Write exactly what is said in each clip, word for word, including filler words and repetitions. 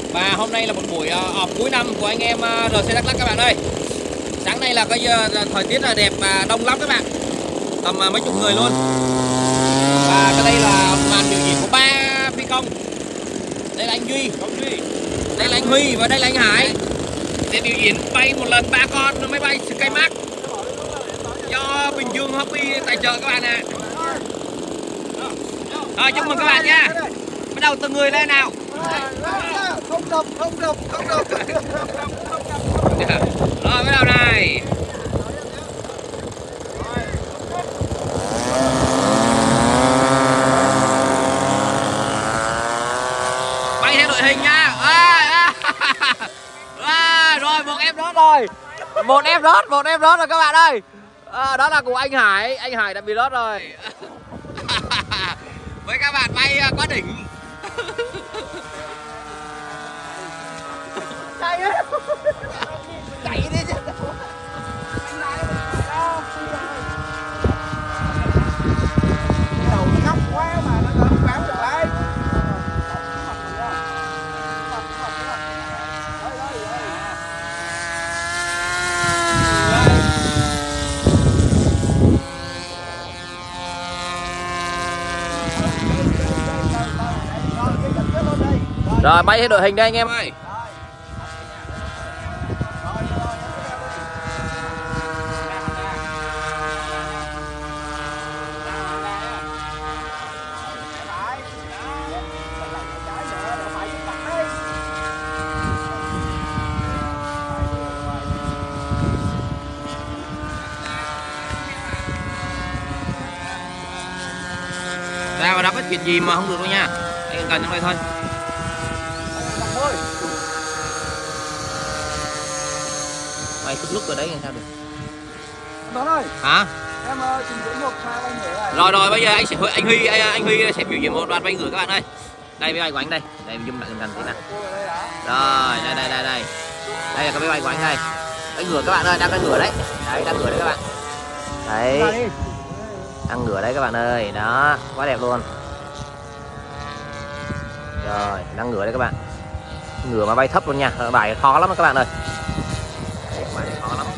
Và hôm nay là một buổi họp cuối năm của anh em rờ xê Đắk Lắk các bạn ơi. Sáng nay là cái thời tiết là đẹp và đông lắm các bạn, tầm mấy chục người luôn. Và cái đây là màn biểu diễn của ba phi công. Đây là anh Duy, đây là anh Huy và đây là anh Hải. Để biểu diễn bay một lần ba con máy bay Skymark do Bình Dương Hobby tài trợ các bạn ạ. Rồi chúc mừng các bạn nha. Bắt đầu từng người lên nào. Không đập, không đập, không đập. Rồi bắt đầu này. Bay theo đội hình nha. À, à. À, rồi một em rớt rồi. Một em rớt, một em rớt rồi các bạn ơi. À, đó là của anh Hải, anh Hải đã bị rớt rồi. Với các bạn bay quá đỉnh. Chạy đi. Chạy đi chứ. Đầu nó ngóc quá mà nó không bám được đấy. Rồi bay hết đội hình đây anh em ơi. Ra vào đó có chuyện gì mà không được đâu nha. Anh cần trong đây thôi. Mày chút lúc rồi đấy làm sao được? Đó ơi. Hả? Em trình diễn một pha bay ngửa này. Rồi rồi bây giờ anh sẽ anh Huy anh Huy sẽ biểu diễn một đoạn bay ngửa các bạn ơi. Đây máy bay của anh đây. Đây zoom lại gần tí nào. Rồi đây đây đây đây. Đây là cái máy bay của anh đây. Bay ngửa các bạn ơi, đang bay ngửa đấy. Đấy đang ngửa đấy các bạn. Đấy. Đang ngửa đấy các bạn ơi. Đó, quá đẹp luôn. Rồi, đang ngửa đấy các bạn. Ngửa mà bay thấp luôn nha. Bài khó lắm các bạn ơi. Bài khó lắm.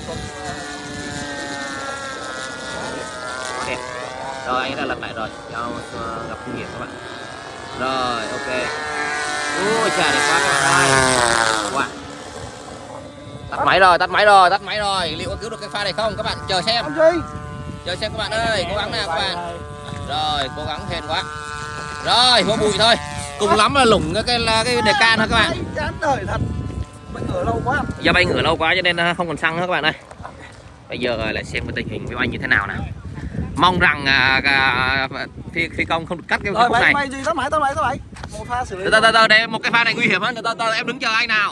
Đẹp. Rồi anh đã lật lại rồi cho gặp kinh nghiệm các bạn. Rồi ok. Ui trời đẹp quá các bạn ơi. Wow. Tắt máy rồi, tắt máy rồi, tắt máy rồi. Liệu có cứu được cái pha này không? Các bạn chờ xem. Chờ xem các bạn ơi, cố gắng nào các bạn. Rồi, cố gắng hên quá. Rồi, vô bụi thôi. Cùng lắm là lủng cái cái, cái đề can thôi các bạn. Chán đời thật. Bay ngửa lâu quá. Do bay ngửa lâu quá cho nên không còn xăng nữa các bạn ơi. Bây giờ lại xem cái tình hình máy bay như thế nào nào. Mong rằng à, à, phi, phi công không được cắt cái rồi, khúc này. bay gì tắt máy, tắt máy, tắt máy. Một pha xử lý. Từ từ từ đây một cái pha này nguy hiểm hơn. Từ từ từ em đứng chờ anh nào.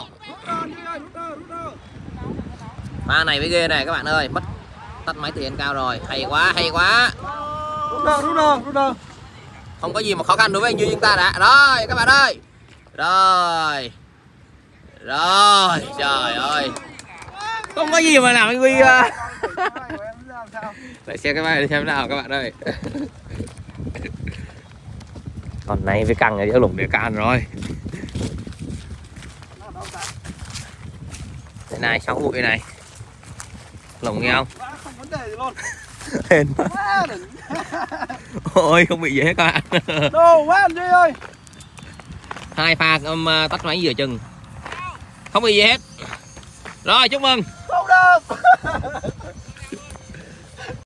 Pha này mới ghê này các bạn ơi, mất tắt máy từ trên cao rồi. Hay quá, hay quá. Rút đơ, rút đơ, rút đơ. Không có gì mà khó khăn đối với anh Duy chúng ta đã. Rồi các bạn ơi. Rồi. Rồi, trời ơi. Không có gì mà làm anh Duy. Lại xem cái máy này xem nào các bạn ơi. Còn này với căng ở giữa lủng để can rồi. Thế này sáu bụi này. Lủng nghe không? Không vấn đề gì luôn. Hên quá. Ôi không bị gì hết các bạn. Đồ quá anh Duy ơi. Hai pha um, tắt máy giữa chừng. Không bị gì hết. Rồi chúc mừng. Không được.